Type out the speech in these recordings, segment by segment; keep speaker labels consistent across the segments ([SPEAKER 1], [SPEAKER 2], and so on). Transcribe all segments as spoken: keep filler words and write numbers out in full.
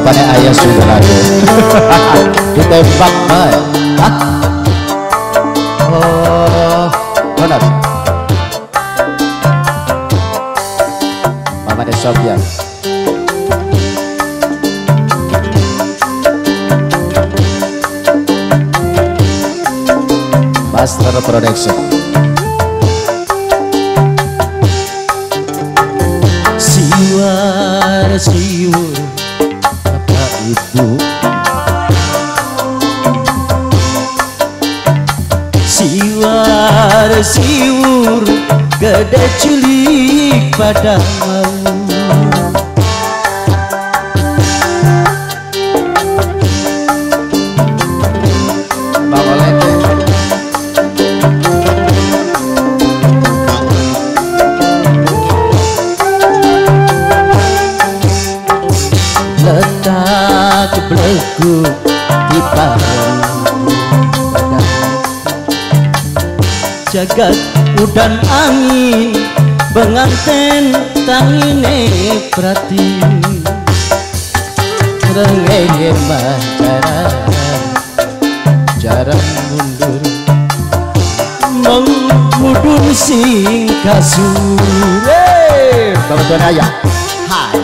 [SPEAKER 1] bapaknya ayah sudah lagi ditembak baik. Oh benar mamanya Sofian. Master Production.
[SPEAKER 2] Siwar siwur bapak ibu, siwar siwur gede cilik pada mau. Letak belenggu di parang jagat udan angin penganten tangine prati rengenge mah jaran jaran mundur mengudun sing kasur.
[SPEAKER 1] Hey, Bapak Tuan Ayah. Hai.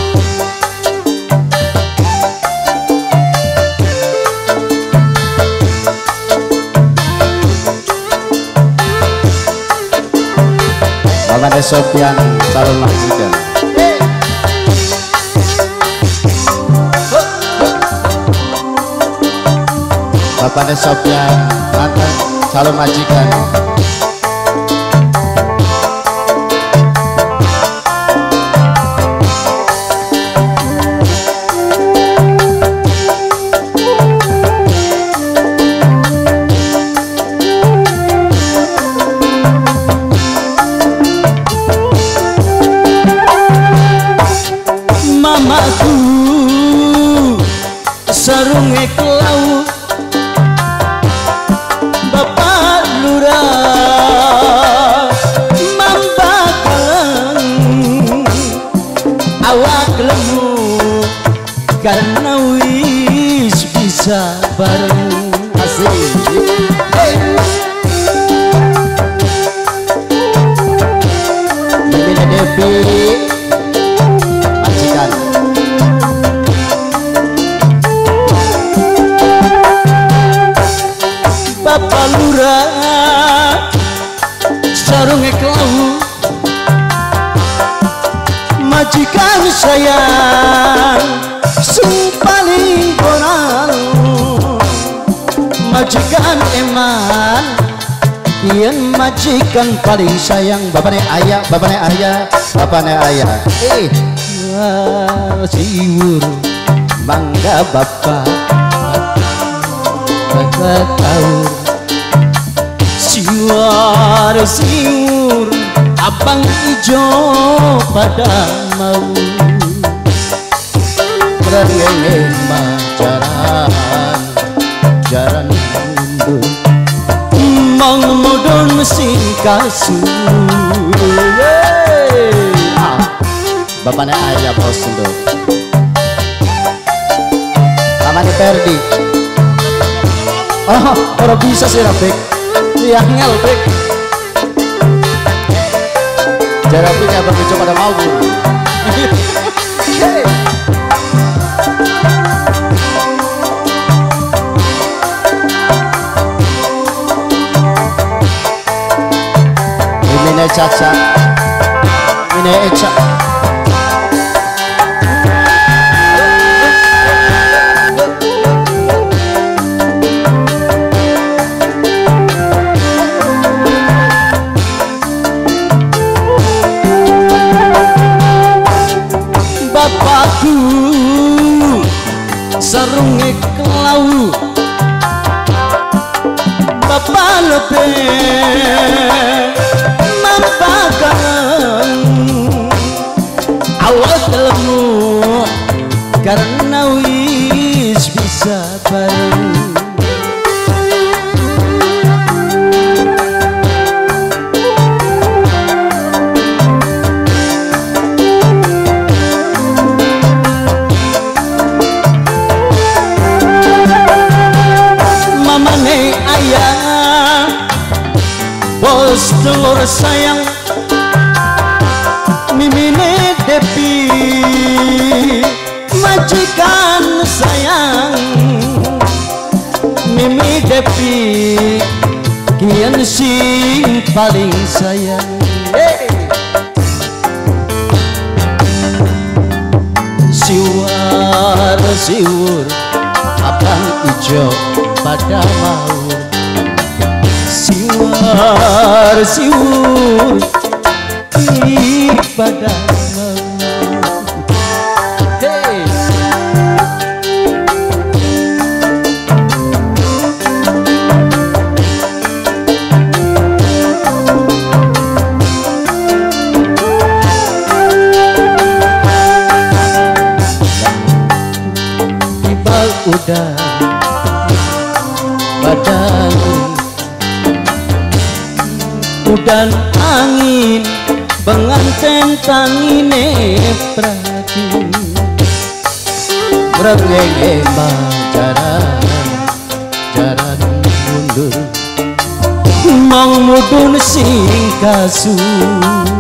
[SPEAKER 1] Bapaknya Sofian calon majikan. Bapaknya Sofian mantan calon majikan.
[SPEAKER 2] Mamaku sarunge kelau bapak lurah mambakan awak lemu karena wis bisa bareng.
[SPEAKER 1] Asik. Bibina Devi majikan.
[SPEAKER 2] Bapak lurah sarunge kelau majikan sayang sing paling bonal majikan eman yen majikan paling sayang.
[SPEAKER 1] Bapaknya ayah, bapaknya ayah, bapaknya ayah. Eh,
[SPEAKER 2] wah siwur
[SPEAKER 1] bangga bapak.
[SPEAKER 2] bapak tahu siwar siwur abang ijo pada mau
[SPEAKER 1] Rengenge mah jaran jaran mundur
[SPEAKER 2] mong mudun mesin kasur.
[SPEAKER 1] ah, bapaknya ayah bos untuk bapaknya Ferdi. Oh, orang bisa sih Rapik. Iya ngel Pik. Jarapik abang itu pada mau bu. Hey. Ini Caca, ini Eca.
[SPEAKER 2] Bapakku sarunge kelau bapak lebih mampakan awak lemu karena wis bisa bareng. sayang mimine Depi majikan sayang Mimi Depi kian sing paling sayang. Hey! Siwar siwur abang ijo pada maur. Siwar siwur pada maur. Hey! Udah badan udan angin penganten tangine prati berengenge jaran jaran mundur mong mudun sing kasu